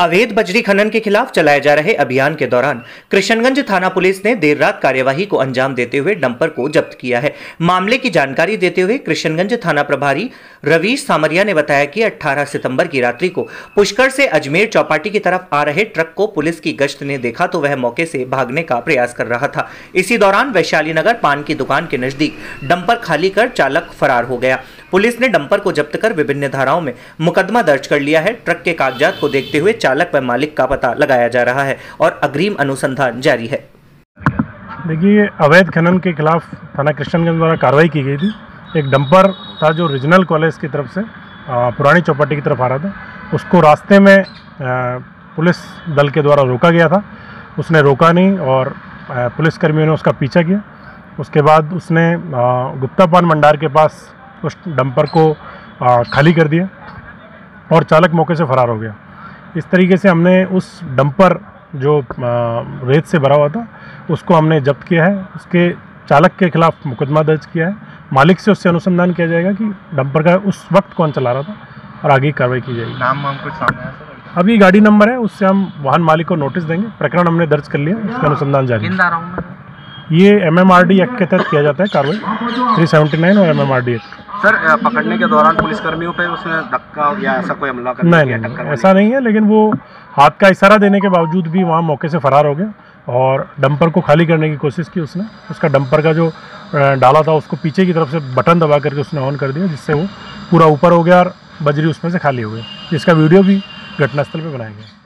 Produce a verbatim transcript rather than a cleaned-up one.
अवैध बजरी खनन के खिलाफ चलाए जा रहे अभियान के दौरान कृष्णगंज थाना पुलिस ने देर रात कार्यवाही को अंजाम देते हुए डंपर को जब्त किया है। मामले की जानकारी देते हुए कृष्णगंज थाना प्रभारी रवीश सामरिया ने बताया कि अठारह सितंबर की रात्रि को पुष्कर से अजमेर चौपाटी की तरफ आ रहे ट्रक को पुलिस की गश्त ने देखा तो वह मौके से भागने का प्रयास कर रहा था। इसी दौरान वैशाली नगर पान की दुकान के नजदीक डंपर खाली कर चालक फरार हो गया। पुलिस ने डंपर को जब्त कर विभिन्न धाराओं में मुकदमा दर्ज कर लिया है। ट्रक के कागजात को देखते हुए चालक व मालिक का पता लगाया जा रहा है और अग्रिम अनुसंधान जारी है। देखिए, अवैध खनन के खिलाफ थाना कृष्णगंज द्वारा कार्रवाई की गई थी। एक डंपर था जो रीजनल कॉलेज की तरफ से पुरानी चौपाटी की तरफ आ रहा था। उसको रास्ते में पुलिस दल के द्वारा रोका गया था। उसने रोका नहीं और पुलिस कर्मियों ने उसका पीछा किया। उसके बाद उसने गुप्ता पान भंडार के पास उस डंपर को खाली कर दिया और चालक मौके से फरार हो गया। इस तरीके से हमने उस डंपर जो रेत से भरा हुआ था उसको हमने जब्त किया है। उसके चालक के खिलाफ मुकदमा दर्ज किया है। मालिक से उससे अनुसंधान किया जाएगा कि डंपर का उस वक्त कौन चला रहा था और आगे की कार्रवाई की जाएगी। नाम वाम कुछ सामने आया सर? अभी गाड़ी नंबर है, उससे हम वाहन मालिक को नोटिस देंगे। प्रकरण हमने दर्ज कर लिया, उसका अनुसंधान जारी है। ये M M R D act के तहत किया जाता है कार्रवाई, तीन सौ उन्यासी और M M R D act. Sir, पकड़ने के दौरान पुलिसकर्मियों पे उसने धक्का या ऐसा कोई हमला कर नहीं, नहीं ऐसा नहीं है, लेकिन वो हाथ का इशारा देने के बावजूद भी वहाँ मौके से फरार हो गया और डंपर को खाली करने की कोशिश की उसने। उसका डंपर का जो डाला था उसको पीछे की तरफ से बटन दबा करके उसने ऑन कर दिया, जिससे वो पूरा ऊपर हो गया और बजरी उसमें से खाली हो गई। इसका वीडियो भी घटनास्थल पर बनाया गया।